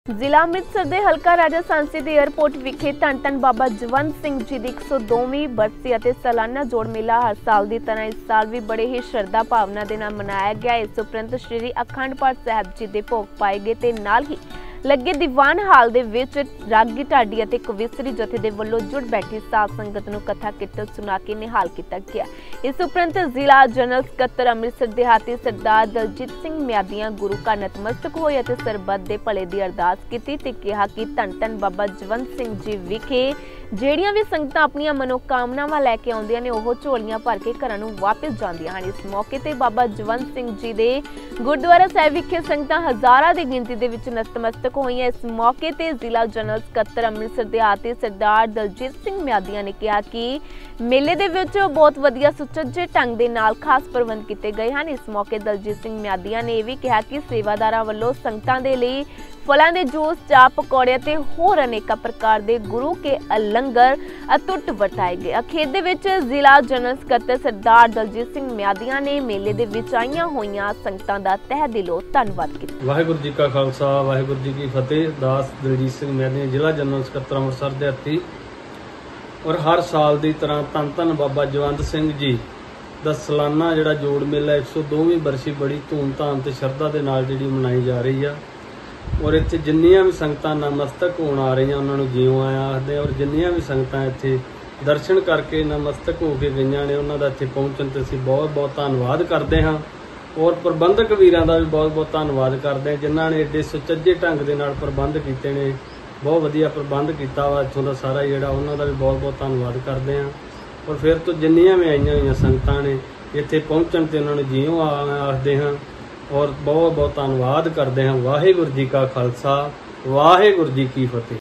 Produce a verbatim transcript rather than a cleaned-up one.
ਜ਼ਿਲ੍ਹਾ ਅੰਮ੍ਰਿਤਸਰ ਦੇ ਹਲਕਾ ਰਾਜਾ ਸਾਂਸੀ ਦੇ 에ਅਰਪੋਰਟ ਵਿਖੇ ਧੰਨ ਧੰਨ ਬਾਬਾ ਜਵੰਤ ਸਿੰਘ ਜੀ ਦੀ ਇੱਕ ਸੌ ਦੋਵੀਂ ਬਰਸੀ ਅਤੇ ਸਾਲਾਨਾ ਜੋੜ ਮੇਲਾ ਹਰ ਸਾਲ ਦੀ ਤਰ੍ਹਾਂ ਇਸ ਸਾਲ ਵੀ ਬੜੇ ਹੀ ਸ਼ਰਧਾ ਭਾਵਨਾ ਦੇ ਨਾਲ ਮਨਾਇਆ ਗਿਆ। ਇਸ ਉਪਰੰਤ ਸ਼੍ਰੀ ਅਖੰਡ ਪਾਠ ਸਾਹਿਬ ਜੀ ਦੇ ਭੋਗ ਪਾਏ ਗਏ ਤੇ ਨਾਲ ਹੀ ਲੱਗੇ ਦੀਵਾਨ ਹਾਲ ਦੇ ਵਿੱਚ ਰਾਗੀ ਢਾਡੀ ਅਤੇ ਕਵਿਸਰੀ ਜਥੇ ਦੇ ਵੱਲੋਂ ਜੁੜ ਬੈਠੀ ਸਾਧ ਸੰਗਤ ਨੂੰ ਕਥਾ ਕੀਰਤਨ ਸੁਣਾ ਕੇ ਨਿਹਾਲ ਕੀਤਾ ਗਿਆ। ਇਸ ਉਪਰੰਤ ਜ਼ਿਲ੍ਹਾ ਜਨਰਲ ਸਕੱਤਰ ਅੰਮ੍ਰਿਤਸਰ ਦਿਹਾਤੀ ਸਰਦਾਰ ਦਲਜੀਤ ਸਿੰਘ ਮਿਆਦੀਆਂ ਗੁਰੂ ਘਰ ਨਤਮਸਤਕ ਹੋਏ ਅਤੇ ਸਰਬੱਤ ਦੇ ਭਲੇ ਦੀ ਅਰਦਾਸ ਕੀਤੀ ਤੇ ਕਿਹਾ ਕਿ ਧੰਨ ਧੰਨ ਬਾਬਾ ਜਵੰਤ ਸਿੰਘ ਜੀ ਵਿਖੇ ਜਿਹੜੀਆਂ ਵੀ ਸੰਗਤਾਂ ਆਪਣੀਆਂ ਮਨੋਕਾਮਨਾਵਾਂ ਲੈ ਕੇ ਆਉਂਦੀਆਂ ਨੇ ਉਹ ਝੋਲੀਆਂ ਭਰ ਕੇ ਘਰਾਂ ਨੂੰ ਵਾਪਸ ਜਾਂਦੀਆਂ ਹਨ। ਇਸ ਮੌਕੇ ਤੇ ਬਾਬਾ ਜਵੰਤ ਸਿੰਘ ਜੀ ਦੇ ਗੁਰਦੁਆਰਾ ਸਾਹਿਬ ਵਿਖੇ ਸੰਗਤਾਂ ਹਜ਼ਾਰਾਂ ਦੀ ਗਿਣਤੀ ਦੇ ਵਿੱਚ ਨਤਮਸਤਕ ਹੋਈਆਂ। ਇਸ ਮੌਕੇ ਤੇ ਜ਼ਿਲ੍ਹਾ ਜਨਰਲ ਸਕੱਤਰ ਅੰਮ੍ਰਿਤਸਰ ਦਿਹਾਤੀ ਸਰਦਾਰ ਦਲਜੀਤ ਸਿੰਘ ਮਿਆਦੀਆਂ ਨੇ ਕਿਹਾ ਕਿ ਮੇਲੇ ਦੇ ਵਿੱਚ ਬਹੁਤ ਵਧੀਆ ਸੁਚੱਜੇ ਢੰਗ ਦੇ ਨਾਲ ਖਾਸ ਪ੍ਰਬੰਧ ਕੀਤੇ ਗਏ ਹਨ। ਇਸ ਮੌਕੇ ਦਲਜੀਤ ਸਿੰਘ ਮਿਆਦੀਆਂ ਨੇ ਇਹ ਵੀ ਕਿਹਾ ਕਿ ਸੇਵਾਦਾਰਾਂ ਵੱਲੋਂ ਸੰਗਤਾਂ ਦੇ ਲਈ ਫਲਾਂ ਦੇ ਜੂਸ, ਚਾਹ, ਪਕੌੜੇ ਤੇ ਹੋਰ ਅਨੇਕਾਂ ਪ੍ਰਕਾਰ ਦੇ ਗੁਰੂ ਕੇ ਲੰਗਰ ਅਟੁੱਟ ਵਰਤਾਏ ਗਏ। ਅਖੀਰ ਦੇ ਵਿੱਚ ਜ਼ਿਲ੍ਹਾ ਜਨਰਲ ਸਕੱਤਰ ਸਰਦਾਰ ਦਲਜੀਤ ਸਿੰਘ ਮਿਆਦੀਆਂ ਨੇ ਮੇਲੇ ਦੇ ਵਿੱਚ ਆਈਆਂ ਹੋਈਆਂ ਸੰਗਤਾਂ ਦਾ ਤਹਿ ਦਿਲੋਂ ਧੰਨਵਾਦ ਕੀਤਾ। ਵਾਹਿਗੁਰੂ ਜੀ ਕਾ ਖਾਲਸਾ, ਵਾਹਿਗੁਰੂ ਜੀ ਕੀ ਫਤਿਹ। ਦਾਸ ਦਲਜੀਤ ਸਿੰਘ ਮਿਆਦੀਆਂ, ਜ਼ਿਲ੍ਹਾ ਜਨਰਲ ਸਕੱਤਰ ਅੰਮ੍ਰਿਤਸਰ ਦਿਹਾਤੀ। ਔਰ ਹਰ ਸਾਲ ਦੀ ਤਰ੍ਹਾਂ ਧੰਨ ਧੰਨ ਬਾਬਾ ਜਵੰਤ ਸਿੰਘ ਜੀ ਦਾ ਸਾਲਾਨਾ ਜਿਹੜਾ ਜੋੜ ਮੇਲਾ ਇੱਕ ਸੌ ਦੋਵੀਂ ਬਰਸੀ ਬੜੀ ਧੂਮਧਾਮ ਤੇ ਸ਼ਰਧਾ ਦੇ ਨਾਲ ਜਿਹੜੀ ਮਨਾਈ ਜਾ ਰਹੀ ਆ। ਔਰ ਇੱਥੇ ਜਿੰਨੀਆਂ ਵੀ ਸੰਗਤਾਂ ਨਮਸਤਕ ਹੋਣ ਆ ਰਹੀਆਂ ਉਹਨਾਂ ਨੂੰ ਜਿਉਂ ਆਇਆ ਆਖਦੇ। ਔਰ ਜਿੰਨੀਆਂ ਵੀ ਸੰਗਤਾਂ ਇੱਥੇ ਦਰਸ਼ਨ ਕਰਕੇ ਨਮਸਤਕ ਹੋ ਕੇ ਗਈਆਂ ਨੇ ਉਹਨਾਂ ਦਾ ਇੱਥੇ ਪਹੁੰਚਣ ਤੇ ਅਸੀਂ ਬਹੁਤ ਬਹੁਤ ਧੰਨਵਾਦ ਕਰਦੇ ਹਾਂ। ਔਰ ਪ੍ਰਬੰਧਕ ਵੀਰਾਂ ਦਾ ਵੀ ਬਹੁਤ ਬਹੁਤ ਧੰਨਵਾਦ ਕਰਦੇ ਹਾਂ ਜਿਨ੍ਹਾਂ ਨੇ ਏਡੇ ਸੁਚੱਜੇ ਢੰਗ ਦੇ ਨਾਲ ਪ੍ਰਬੰਧ ਕੀਤੇ ਨੇ। ਬਹੁਤ ਵਧੀਆ ਪ੍ਰਬੰਧ ਕੀਤਾ ਵਾ ਇੱਥੋਂ ਦਾ ਸਾਰਾ ਜਿਹੜਾ, ਉਹਨਾਂ ਦਾ ਵੀ ਬਹੁਤ ਬਹੁਤ ਧੰਨਵਾਦ ਕਰਦੇ ਹਾਂ। ਔਰ ਫਿਰ ਤੋਂ ਜਿੰਨੀਆਂ ਵੀ ਆਈਆਂ ਹੋਈਆਂ ਸੰਗਤਾਂ ਨੇ ਇੱਥੇ ਪਹੁੰਚਣ ਤੇ ਉਹਨਾਂ ਨੂੰ ਜਿਉਂ ਆਖਦੇ ਹਾਂ ਔਰ ਬਹੁਤ ਬਹੁਤ ਧੰਨਵਾਦ ਕਰਦੇ ਹਾਂ। ਵਾਹਿਗੁਰੂ ਜੀ ਕਾ ਖਾਲਸਾ, ਵਾਹਿਗੁਰੂ ਜੀ ਕੀ ਫਤਿਹ।